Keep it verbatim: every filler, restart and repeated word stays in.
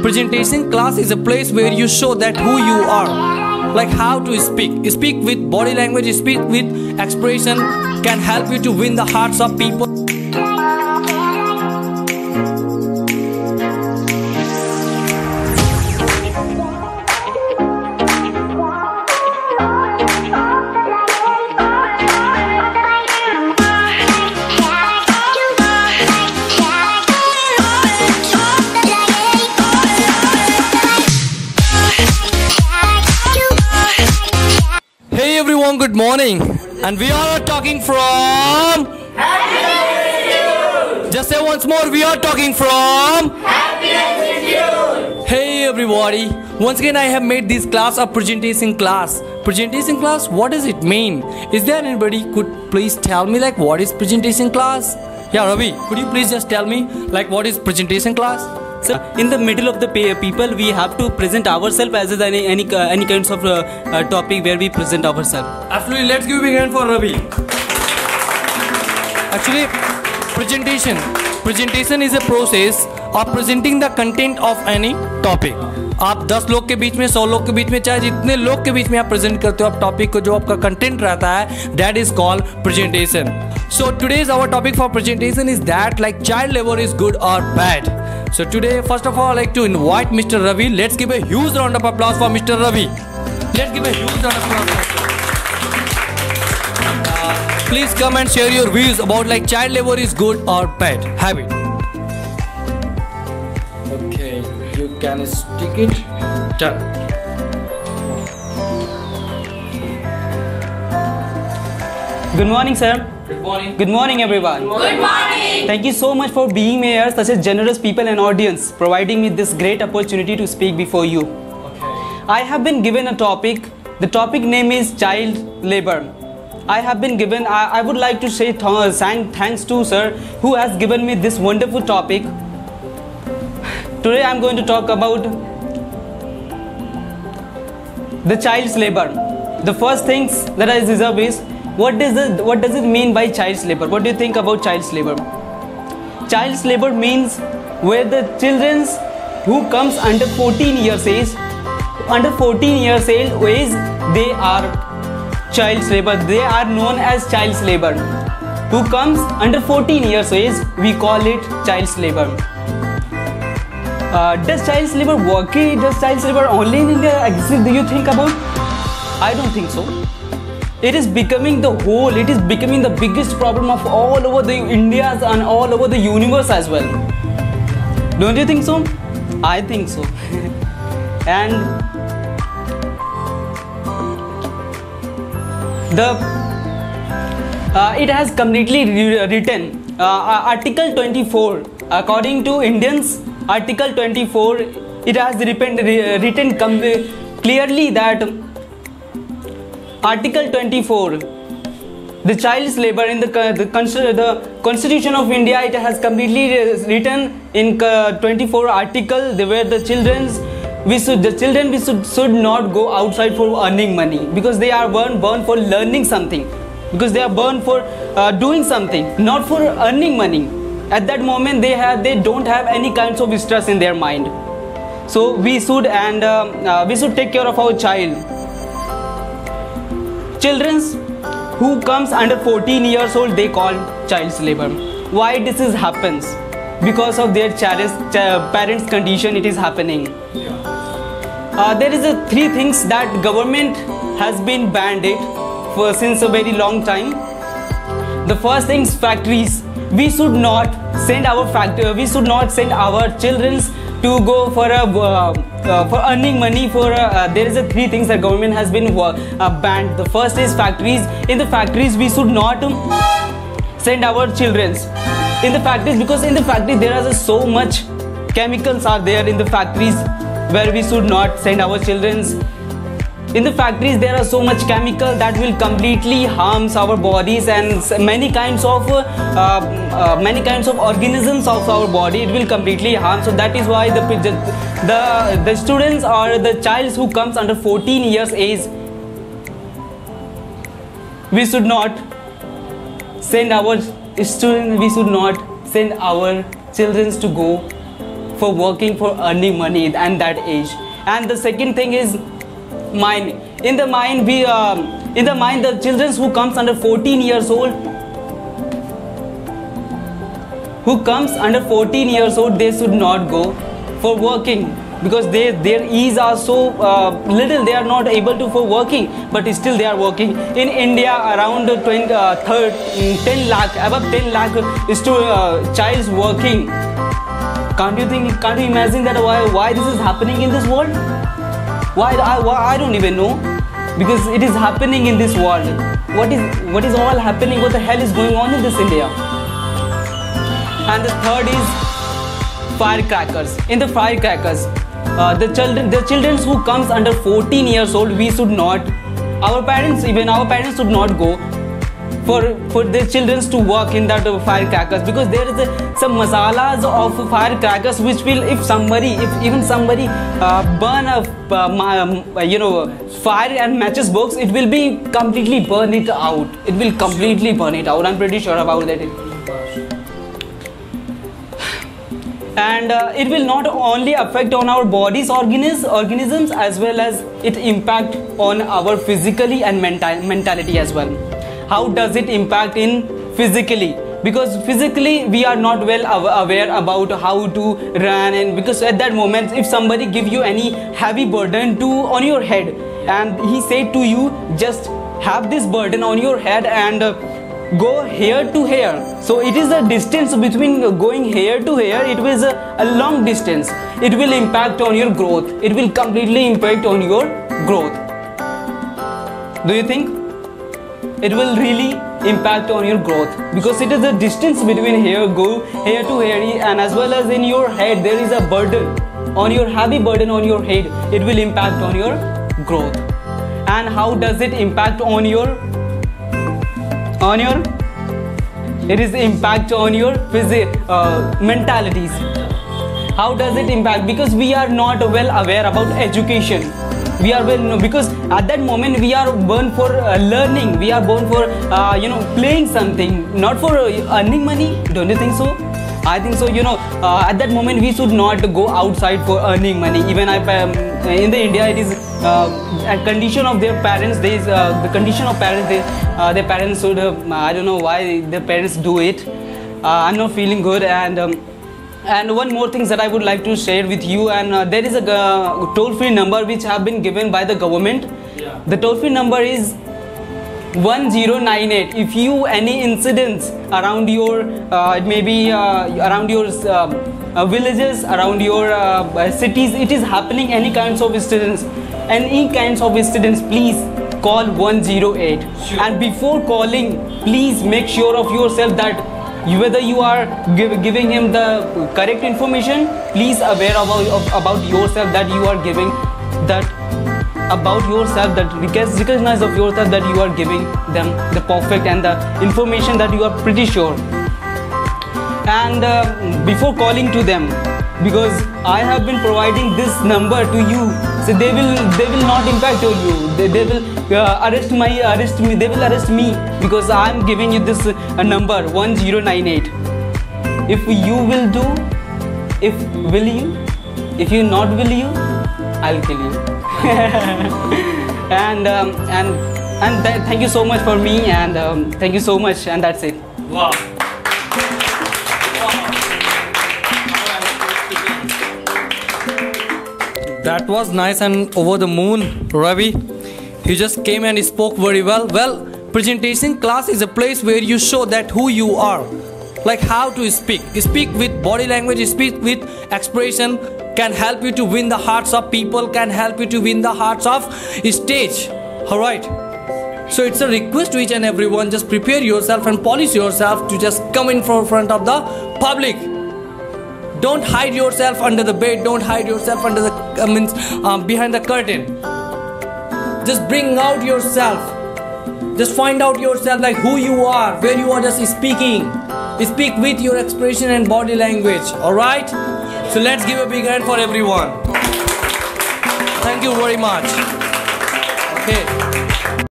Presentation class is a place where you show that who you are, like how to speak. Speak with body language, speak with expression, can help you to win the hearts of people. Hey everyone, good morning. And we are talking from Happiness Institute. Just say once more, we are talking from Happiness Institute. Hey everybody, once again I have made this class a presentation class. Presentation class, what does it mean? Is there anybody could please tell me like what is presentation class? Yeah, Ravi, could you please just tell me like what is presentation class? So in the middle of the people, we have to present ourselves as any any, uh, any kinds of uh, uh, topic where we present ourselves. Absolutely, let's give a big hand for Ravi. Actually, presentation. Presentation is a process of presenting the content of any topic. आप दस लोग के बीच में, सौ लोग के बीच में, चाहे जितने लोग के बीच में आप प्रेजेंट करते हो आप टॉपिक को, जो आपका कंटेंट रहता है, that is called presentation. So today's our topic for presentation is that like child labor is good or bad. So today, first of all, I'd like to invite Mister Ravi. Let's give a huge round of applause for Mister Ravi. Let's give a huge round of applause. Uh, please come and share your views about like child labor is good or bad. Have it. Okay, you can stick it. Done. Good morning, sir. Good morning. Good morning, everyone. Good morning. Thank you so much for being here, such a generous people and audience, providing me this great opportunity to speak before you. Okay. I have been given a topic. The topic name is child labor. I have been given, I, I would like to say th thanks to sir who has given me this wonderful topic. Today I am going to talk about the child's labor. The first things that I deserve is, what does it, what does it mean by child's labor? What do you think about child's labor? Child's labor means where the children who comes under fourteen years age, under fourteen years age, they are child's labor. They are known as child's labor. Who comes under fourteen years age, we call it child's labor. Uh, does child's labor work? Does child's labor only in India exist? Do you think about? I don't think so. It is becoming the whole, it is becoming the biggest problem of all over the Indias and all over the universe as well. Don't you think so? I think so. And the uh, it has completely re written uh, Article twenty-four. According to Indians, Article twenty-four, it has written, written clearly that Article twenty-four, the child's labor in the, the, the Constitution of India, it has completely written in twenty-four article where the children's we should the children we should, should not go outside for earning money, because they are born born for learning something, because they are born for uh, doing something, not for earning money. At that moment they have they don't have any kinds of stress in their mind. So we should and uh, uh, we should take care of our child. Children who comes under fourteen years old, they call child's labor. Why this is happens? Because of their parents' condition, it is happening. Uh, there is a three things that government has been banned it for since a very long time. The first thing is factories. We should not send our factory. We should not send our children to go for a uh, uh, for earning money. For a, uh, there is a three things that government has been uh, banned. The first is factories. In the factories, we should not send our children in the factories, because in the factory there are so much chemicals are there in the factories where we should not send our children. In the factories there are so much chemical that will completely harms our bodies and many kinds of uh, uh, many kinds of organisms of our body. It will completely harm. So that is why the the the students or the child who comes under fourteen years age, we should not send our students we should not send our children to go for working, for earning money at that age. And the second thing is mind. In the mind, we um, in the mind, the children who comes under fourteen years old, who comes under fourteen years old, they should not go for working, because they, their ease are so uh, little, they are not able to for working, but still they are working. In India, around twenty, uh, thirty, ten lakh, above ten lakh is to uh, childs working. Can't you think? Can't you imagine that why why this is happening in this world? Why I why, I don't even know, because it is happening in this world. What is what is all happening? What the hell is going on in this India? And the third is firecrackers. In the firecrackers, uh, the children the children who comes under fourteen years old, we should not, our parents, even our parents should not go for for their children to work in that uh, firecrackers, because there is a, some masalas of firecrackers which will, if somebody, if even somebody uh, burn a uh, you know fire and matches box, it will be completely burn it out. It will completely burn it out. I'm pretty sure about that. And uh, it will not only affect on our body's organisms, organisms as well as it impact on our physically and mental mentality as well. How does it impact in physically? Because physically we are not well aware about how to run, and because at that moment, if somebody give you any heavy burden to on your head, and he said to you, just have this burden on your head and uh, go here to here. So it is a distance between going here to here. It was a, a long distance. It will impact on your growth. It will completely impact on your growth. Do you think? It will really impact on your growth, because it is a distance between here, go here to here, and as well as in your head there is a burden on your heavy burden on your head. It will impact on your growth. And how does it impact on your on your it is impact on your physic uh, mentalities. How does it impact? Because we are not well aware about education. We are well, because at that moment we are born for uh, learning. We are born for uh, you know playing something, not for uh, earning money. Don't you think so? I think so. You know, uh, at that moment we should not go outside for earning money. Even I, um, in the India, it is uh, a condition of their parents. There is uh, the condition of parents. They, uh, their parents should. Uh, I don't know why their parents do it. Uh, I'm not feeling good. And um, and one more thing that I would like to share with you. And uh, there is a uh, toll-free number which have been given by the government. Yeah. The toll-free number is one zero nine eight. If you any incidents around your uh, it may be uh, around your uh, uh, villages, around your uh, cities, it is happening any kinds of incidents, any kinds of incidents, please call one zero eight. Sure. And before calling, please make sure of yourself that you, whether you are give, giving him the correct information, please aware about of, about yourself that you are giving that about yourself, that recognize of yourself that you are giving them the perfect and the information that you are pretty sure. And uh, before calling to them, because I have been providing this number to you, so they will they will not impact on you. They, they will uh, arrest my arrest me. They will arrest me because I am giving you this uh, number one zero nine eight. If you will do, if will you, if you not will you, I'll kill you. and um, and and th thank you so much for me, and um, thank you so much, and that's it. Wow. That was nice and over the moon, Ravi. You just came and spoke very well. Well, presentation class is a place where you show that who you are, like how to speak. Speak with body language, speak with expression, can help you to win the hearts of people, can help you to win the hearts of stage. Alright. So it's a request to each and everyone, just prepare yourself and polish yourself to just come in front of the public. Don't hide yourself under the bed, don't hide yourself under the uh, means um, behind the curtain. Just bring out yourself. Just find out yourself, like who you are, where you are just speaking. Speak with your expression and body language. Alright? So let's give a big hand for everyone. Thank you very much. Okay.